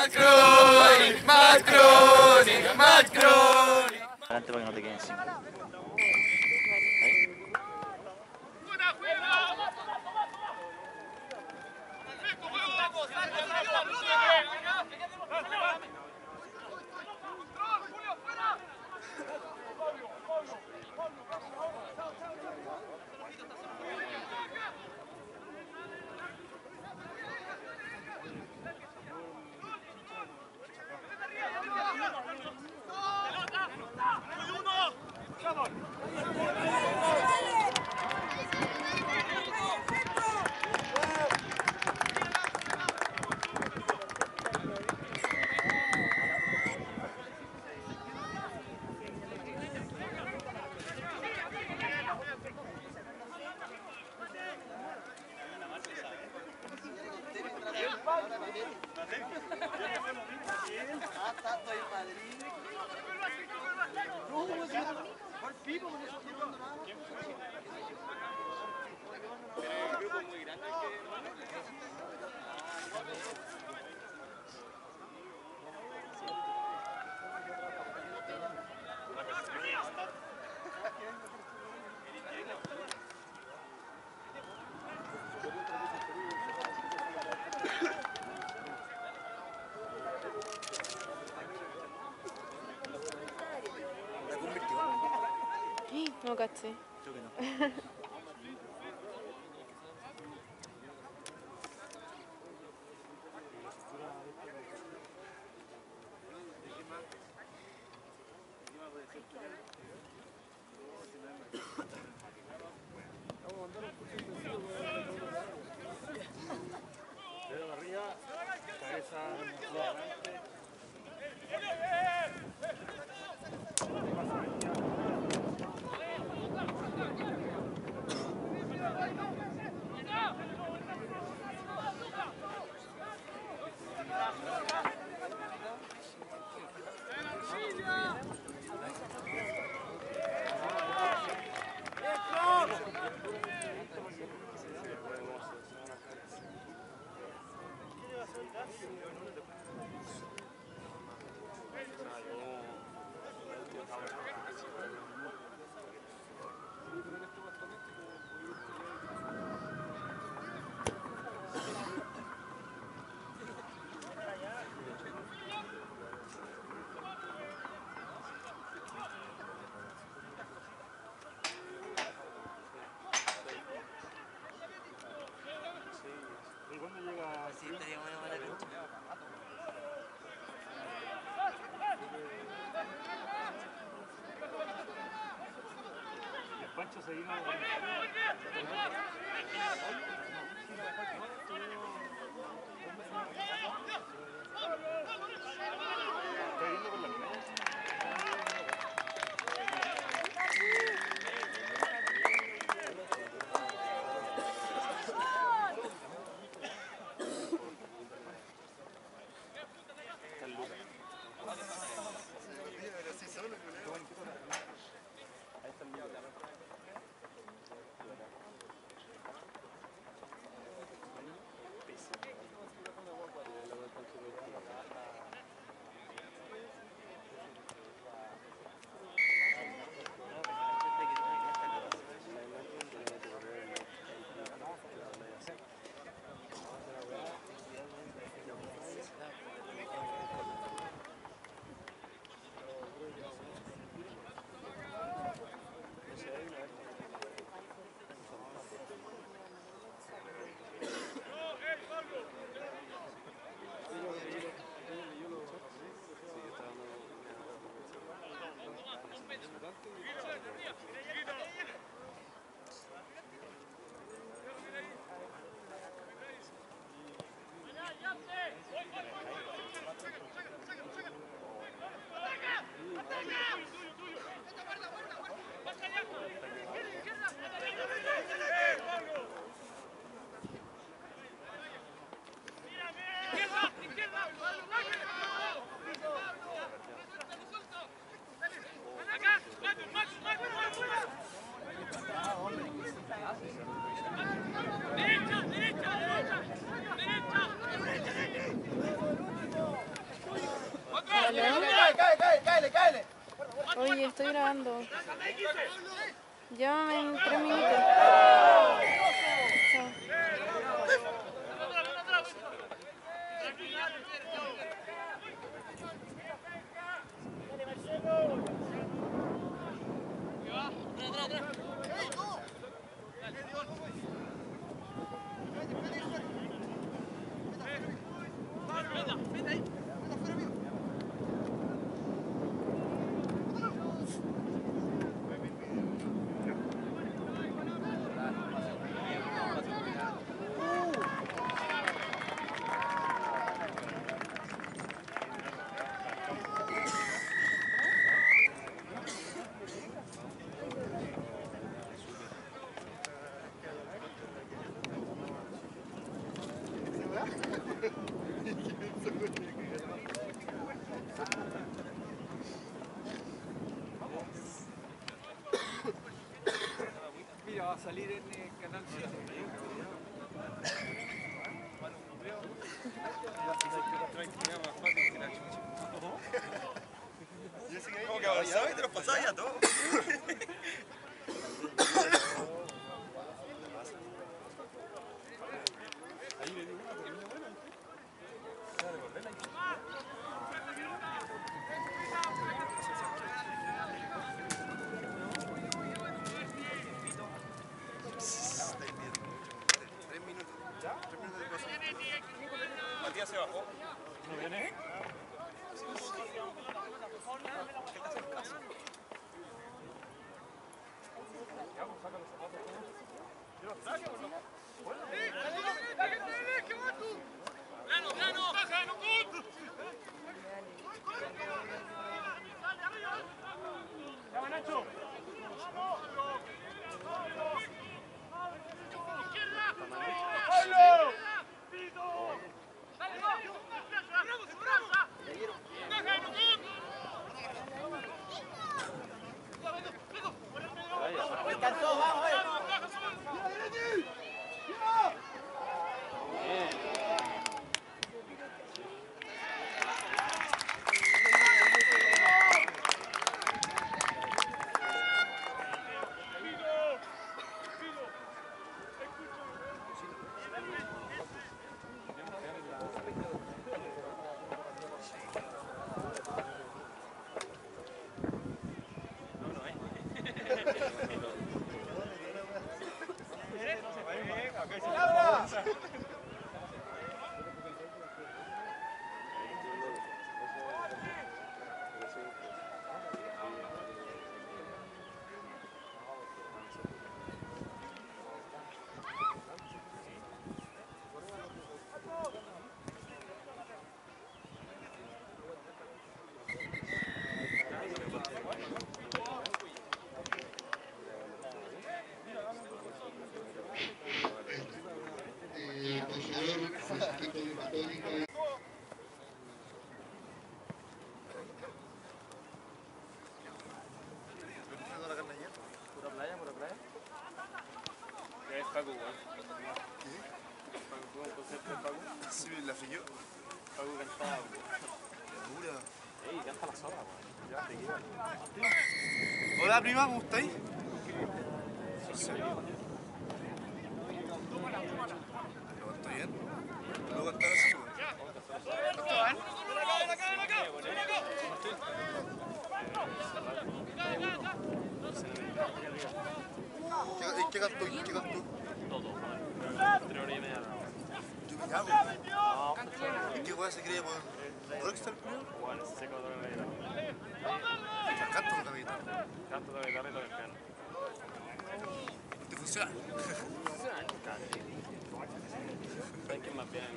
Macron, Macron, Macron. Adelante para que no te queden encima. No caché. Creo que no. Dedo arriba, cabeza adelante. ¿Y cuándo llega? Sí, estaría bueno para la cancha. El Pancho se vino. ¿Está yendo con la mina? Oye, estoy grabando. Llámame en 3 minutos. Chao. Mira, va a salir en el canal 7. ¿Cómo que avanzaba y te los pasaba ya todo? Matías se bajó. ¿No viene? Paco, weón. Paco, ¿tuvo un concierto de Paco? Sí, la fui yo. Paco cantaba, weón. Dura. Ey, canta la zorra, weón. Ya, te quiero. Hola, prima, ¿cómo estáis? ¿Está bien? ¿Puedo cantar así, weón? ¿Qué cantó? ¿Qué cantó? Todo, 3 horas y media. Yo me cago. ¿Y qué weá se cree por Rockstar, creo? Bueno, se seca toda la guitarra. ¿Canto toda la guitarra? Canto toda la guitarra y toca el piano. ¿Te funciona? Funciona, claro. ¿Sabes quién más bien?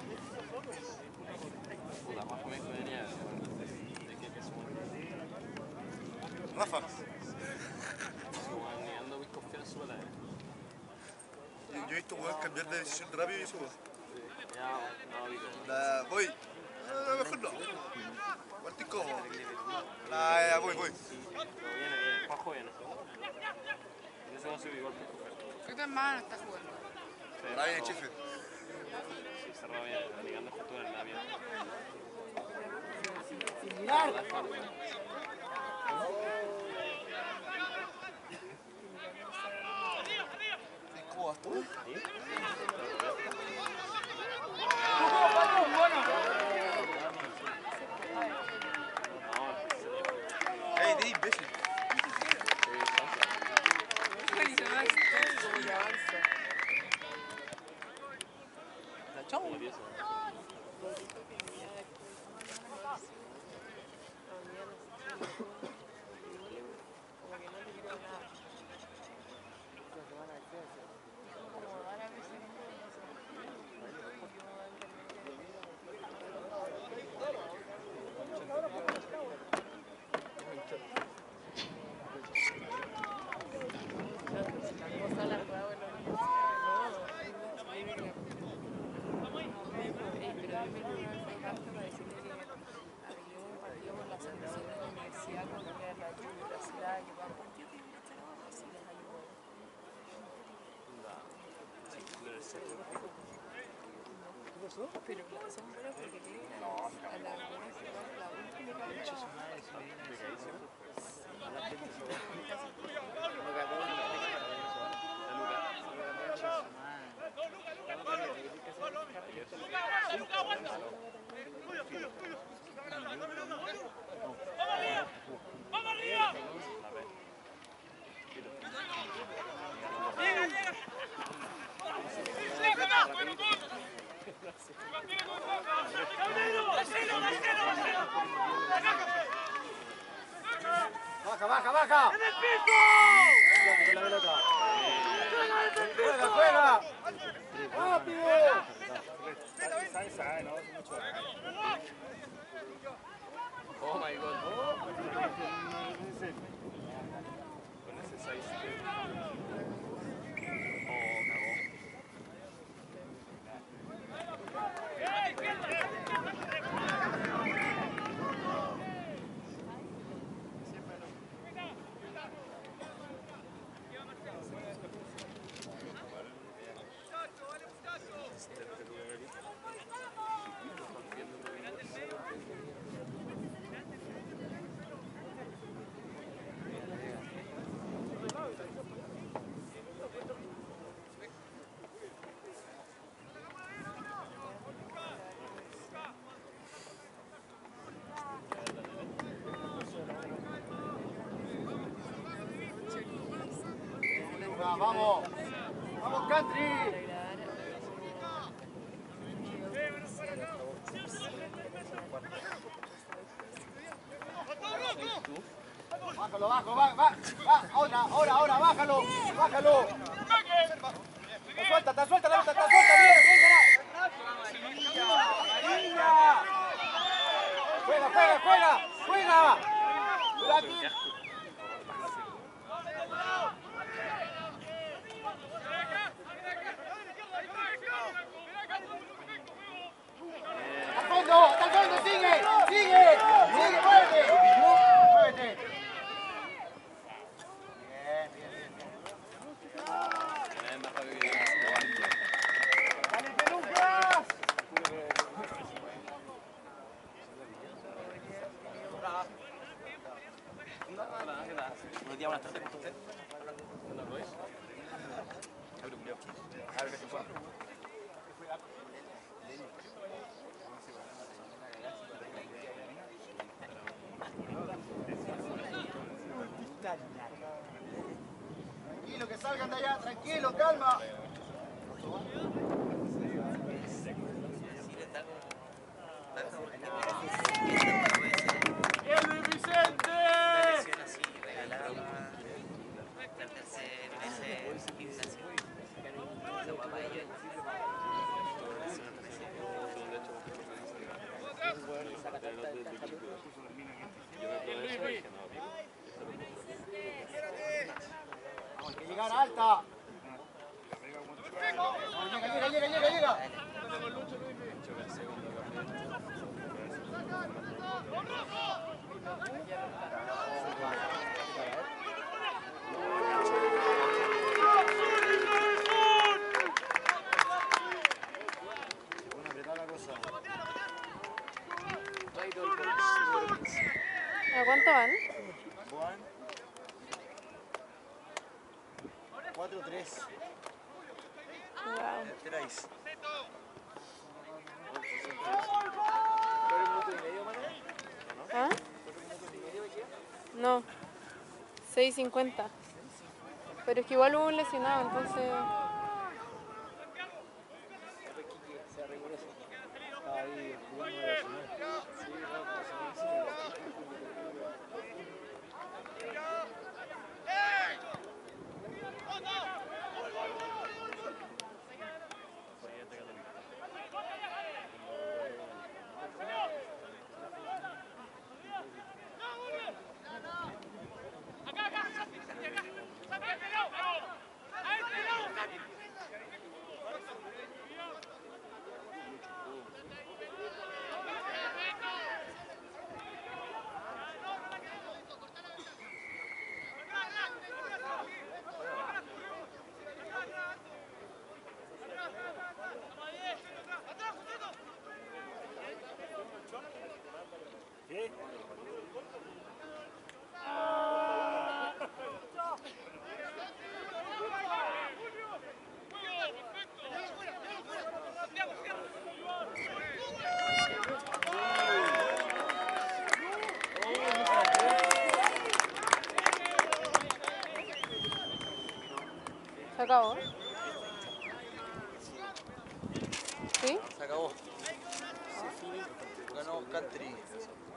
Puta, Rafa me venía de qué peso. Rafa. Yo he visto weón cambiar de decisión rápido y eso weón. Ya, no, digo. Voy. No, mejor no. Martín cómodo. Ya, voy. Viene, Juanjo viene. En ese momento igual que ¿Qué tan mal está jugando? ahora viene Chefe. Sí, cerrado bien, ligando juntura en la vida. Hey, de imbécil. Buenísimo, Max. La chau. Pero son buenos porque tienen a la última. Baja, baja, baja. Con la pelota. Juega, juega. Rápido. Sabe, ¿no? Hace mucho. Oh my god. Con ese 6. Oh, cagó. Vamos. Vamos, country. Bájalo, va, ahora, bájalo, bájalo. Está suelta la pelota, bien, Marilla. Juega. Hasta el fondo, sigue, muévete. Dale, pelucas. Buenos días, buenas tardes, ¿cómo está usted? Tranquilo, que salgan de allá, tranquilo, calma. ¡Bien, Luis Vicente! Hay que llegar alta. Llega. ¿A cuánto van? 4-3. Wow. Teráis. ¿Ah? No. 6:50. Pero es que igual hubo un lesionado, entonces... Sea riguroso. Estaba ahí jugando de final. Sí, no, Se acabó. ¿Sí? Se acabó. Se fini. Ganó Country.